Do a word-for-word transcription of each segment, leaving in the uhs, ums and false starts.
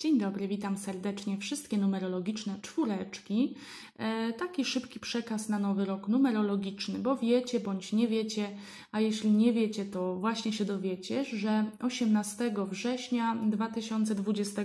Dzień dobry, witam serdecznie wszystkie numerologiczne czwóreczki. E, taki szybki przekaz na nowy rok numerologiczny, bo wiecie bądź nie wiecie, a jeśli nie wiecie, to właśnie się dowiecie, że osiemnastego września dwa tysiące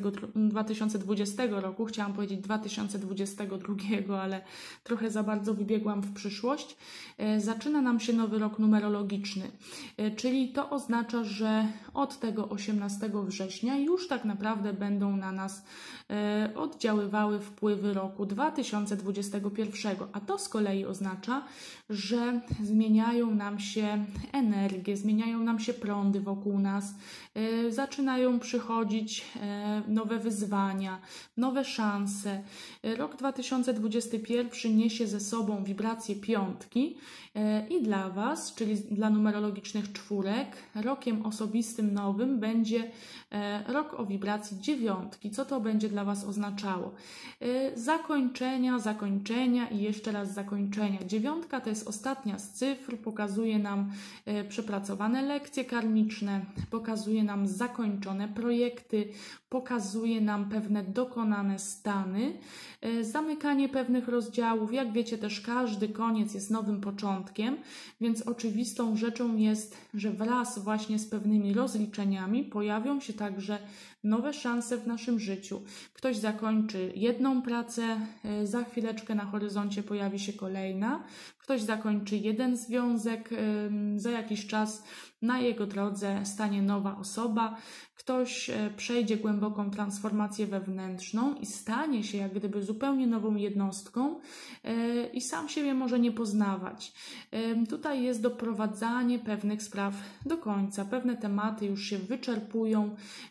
dwudziestego roku, chciałam powiedzieć dwa tysiące dwudziestego drugiego, ale trochę za bardzo wybiegłam w przyszłość, e, zaczyna nam się nowy rok numerologiczny, e, czyli to oznacza, że od tego osiemnastego września już tak naprawdę będą na nas e, oddziaływały wpływy roku dwa tysiące dwudziestego pierwszego, a to z kolei oznacza, że zmieniają nam się energie, zmieniają nam się prądy wokół nas, e, zaczynają przychodzić e, nowe wyzwania, nowe szanse. E, rok dwa tysiące dwudziesty pierwszy niesie ze sobą wibrację piątki e, i dla Was, czyli dla numerologicznych czwórek, rokiem osobistym nowym będzie e, rok o wibracji dziewiątki. Co to będzie dla Was oznaczało? E, zakończenia, zakończenia i jeszcze raz zakończenia. Dziewiątka to jest ostatnia z cyfr, pokazuje nam e, przepracowane lekcje karmiczne, pokazuje nam zakończone projekty, pokazuje nam pewne dokonane stany, e, zamykanie pewnych rozdziałów. Jak wiecie, też każdy koniec jest nowym początkiem, więc oczywistą rzeczą jest, że wraz właśnie z pewnymi rozliczeniami pojawią się także nowe szanse w naszym życiu. Ktoś zakończy jedną pracę, za chwileczkę na horyzoncie pojawi się kolejna. Ktoś zakończy jeden związek, za jakiś czas na jego drodze stanie nowa osoba. Ktoś przejdzie głęboką transformację wewnętrzną i stanie się jak gdyby zupełnie nową jednostką i sam siebie może nie poznawać. Tutaj jest doprowadzanie pewnych spraw do końca. Pewne tematy już się wyczerpują,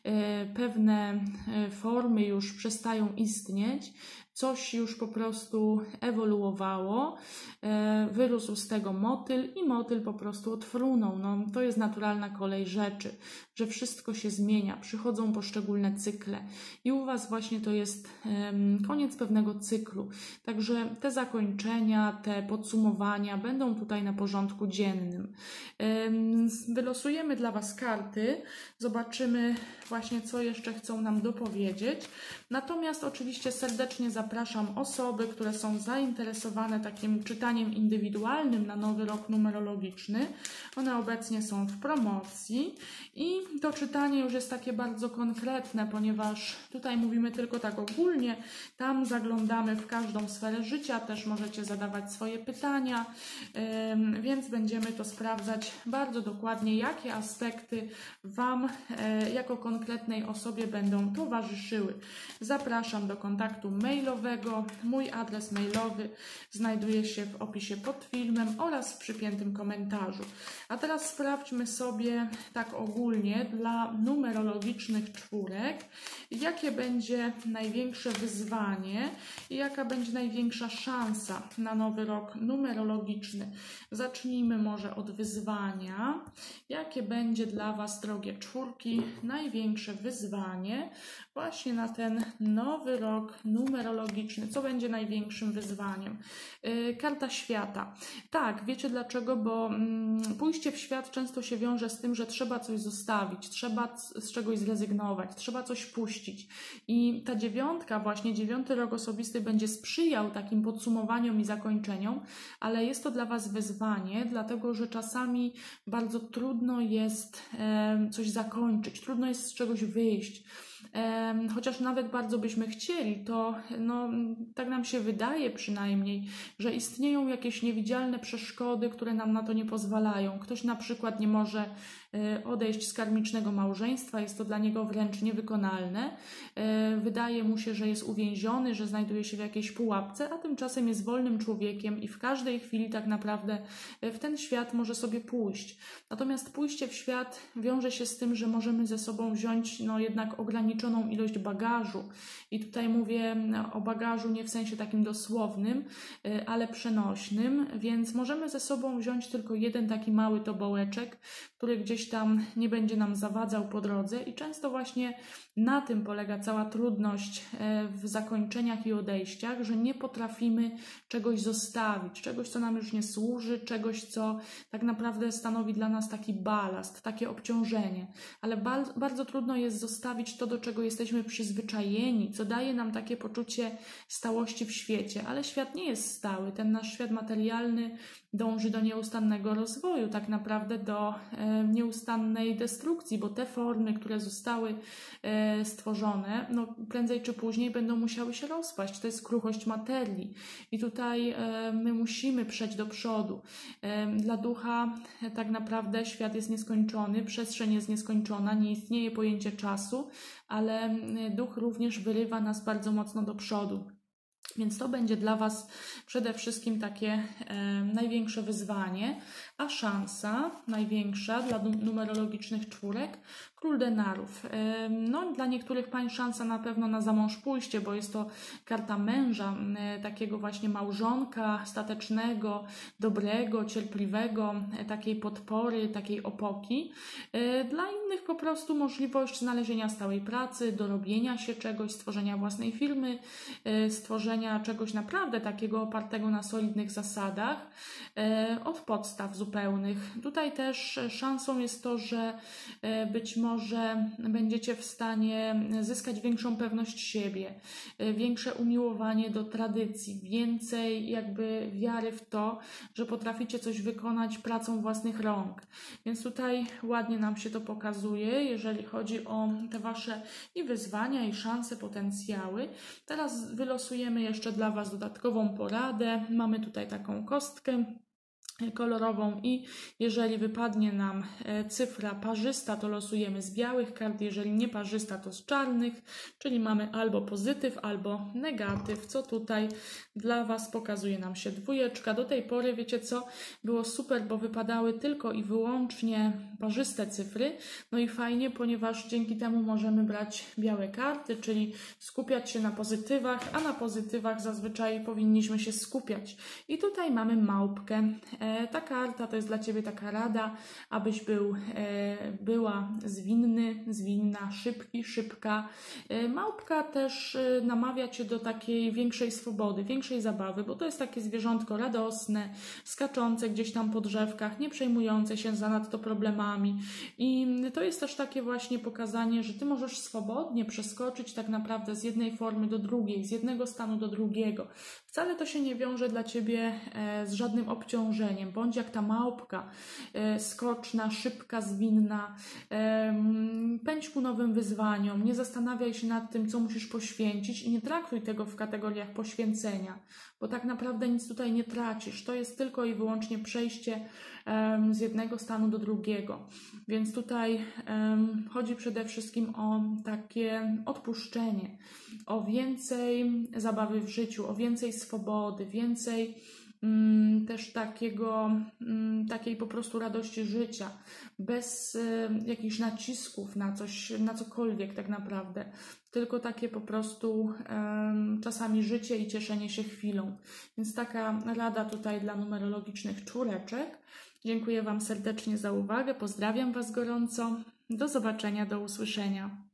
pewne formy już przestają istnieć. Coś już po prostu ewoluowało, wyrósł z tego motyl i motyl po prostu odfrunął. No, to jest naturalna kolej rzeczy, że wszystko się zmienia, przychodzą poszczególne cykle i u Was właśnie to jest um, koniec pewnego cyklu. Także te zakończenia, te podsumowania będą tutaj na porządku dziennym. Um, wylosujemy dla Was karty, zobaczymy właśnie, co jeszcze chcą nam dopowiedzieć. Natomiast oczywiście serdecznie zapraszam osoby, które są zainteresowane takim czytaniem indywidualnym na nowy rok numerologiczny. One obecnie są w promocji i to czytanie już jest takie bardzo konkretne, ponieważ tutaj mówimy tylko tak ogólnie, tam zaglądamy w każdą sferę życia, też możecie zadawać swoje pytania, więc będziemy to sprawdzać bardzo dokładnie, jakie aspekty Wam jako konkretnej osobie będą towarzyszyły. Zapraszam do kontaktu mailowego. Mój adres mailowy znajduje się w opisie pod filmem oraz w przypiętym komentarzu. A teraz sprawdźmy sobie tak ogólnie dla numerologicznych czwórek, jakie będzie największe wyzwanie i jaka będzie największa szansa na nowy rok numerologiczny. Zacznijmy może od wyzwania. Jakie będzie dla Was, drogie czwórki, największe wyzwanie właśnie na ten nowy rok numerologiczny? Co będzie największym wyzwaniem? Yy, karta świata. Tak, wiecie dlaczego? Bo mm, pójście w świat często się wiąże z tym, że trzeba coś zostawić, trzeba z czegoś zrezygnować, trzeba coś puścić. I ta dziewiątka, właśnie dziewiąty rok osobisty będzie sprzyjał takim podsumowaniom i zakończeniom, ale jest to dla Was wyzwanie, dlatego że czasami bardzo trudno jest e, coś zakończyć, trudno jest z czegoś wyjść. Chociaż nawet bardzo byśmy chcieli, to no, tak nam się wydaje przynajmniej, że istnieją jakieś niewidzialne przeszkody, które nam na to nie pozwalają. Ktoś na przykład nie może odejść z karmicznego małżeństwa, jest to dla niego wręcz niewykonalne. Wydaje mu się, że jest uwięziony, że znajduje się w jakiejś pułapce, a tymczasem jest wolnym człowiekiem i w każdej chwili tak naprawdę w ten świat może sobie pójść. Natomiast pójście w świat wiąże się z tym, że możemy ze sobą wziąć no, jednak ograniczoną ilość bagażu. I tutaj mówię o bagażu nie w sensie takim dosłownym, ale przenośnym, więc możemy ze sobą wziąć tylko jeden taki mały tobołeczek, który gdzieś gdzieś tam nie będzie nam zawadzał po drodze i często właśnie na tym polega cała trudność w zakończeniach i odejściach, że nie potrafimy czegoś zostawić, czegoś, co nam już nie służy, czegoś, co tak naprawdę stanowi dla nas taki balast, takie obciążenie. Ale bardzo trudno jest zostawić to, do czego jesteśmy przyzwyczajeni, co daje nam takie poczucie stałości w świecie. Ale świat nie jest stały. Ten nasz świat materialny dąży do nieustannego rozwoju, tak naprawdę do e, nieustannej destrukcji, bo te formy, które zostały e, stworzone, no prędzej czy później będą musiały się rozpaść. To jest kruchość materii i tutaj e, my musimy przejść do przodu. E, dla ducha e, tak naprawdę świat jest nieskończony, przestrzeń jest nieskończona, nie istnieje pojęcie czasu, ale e, duch również wyrywa nas bardzo mocno do przodu. Więc to będzie dla Was przede wszystkim takie e, największe wyzwanie, a szansa największa dla numerologicznych czwórek, król denarów. E, no, dla niektórych pań szansa na pewno na zamąż pójście, bo jest to karta męża, e, takiego właśnie małżonka, statecznego, dobrego, cierpliwego, e, takiej podpory, takiej opoki. E, dla innych po prostu możliwość znalezienia stałej pracy, dorobienia się czegoś, stworzenia własnej firmy, e, stworzenia czegoś naprawdę takiego opartego na solidnych zasadach, e, od podstaw zupełnych. Tutaj też szansą jest to, że e, być może będziecie w stanie zyskać większą pewność siebie, e, większe umiłowanie do tradycji, więcej jakby wiary w to, że potraficie coś wykonać pracą własnych rąk. Więc tutaj ładnie nam się to pokazuje, jeżeli chodzi o te Wasze i wyzwania, i szanse, potencjały. Teraz wylosujemy jeszcze dla Was dodatkową poradę. Mamy tutaj taką kostkę kolorową i jeżeli wypadnie nam cyfra parzysta, to losujemy z białych kart, jeżeli nie parzysta, to z czarnych, czyli mamy albo pozytyw, albo negatyw, co tutaj dla Was pokazuje nam się dwójeczka. Do tej pory, wiecie co, było super, bo wypadały tylko i wyłącznie parzyste cyfry, no i fajnie, ponieważ dzięki temu możemy brać białe karty, czyli skupiać się na pozytywach, a na pozytywach zazwyczaj powinniśmy się skupiać. I tutaj mamy małpkę. Ta karta to jest dla Ciebie taka rada, abyś był, była zwinny, zwinna, szybki, szybka. Małpka też namawia Cię do takiej większej swobody, większej zabawy, bo to jest takie zwierzątko radosne, skaczące gdzieś tam po drzewkach, nie przejmujące się zanadto problemami. I to jest też takie właśnie pokazanie, że Ty możesz swobodnie przeskoczyć tak naprawdę z jednej formy do drugiej, z jednego stanu do drugiego. Wcale to się nie wiąże dla Ciebie z żadnym obciążeniem. Bądź jak ta małpka, skoczna, szybka, zwinna. Pędź ku nowym wyzwaniom. Nie zastanawiaj się nad tym, co musisz poświęcić i nie traktuj tego w kategoriach poświęcenia, bo tak naprawdę nic tutaj nie tracisz. To jest tylko i wyłącznie przejście z jednego stanu do drugiego. Więc tutaj chodzi przede wszystkim o takie odpuszczenie, o więcej zabawy w życiu, o więcej swobody, więcej też takiego, takiej po prostu radości życia, bez jakichś nacisków na coś, na cokolwiek tak naprawdę, tylko takie po prostu um, czasami życie i cieszenie się chwilą. Więc taka rada tutaj dla numerologicznych czwóreczek. Dziękuję Wam serdecznie za uwagę, pozdrawiam Was gorąco, do zobaczenia, do usłyszenia.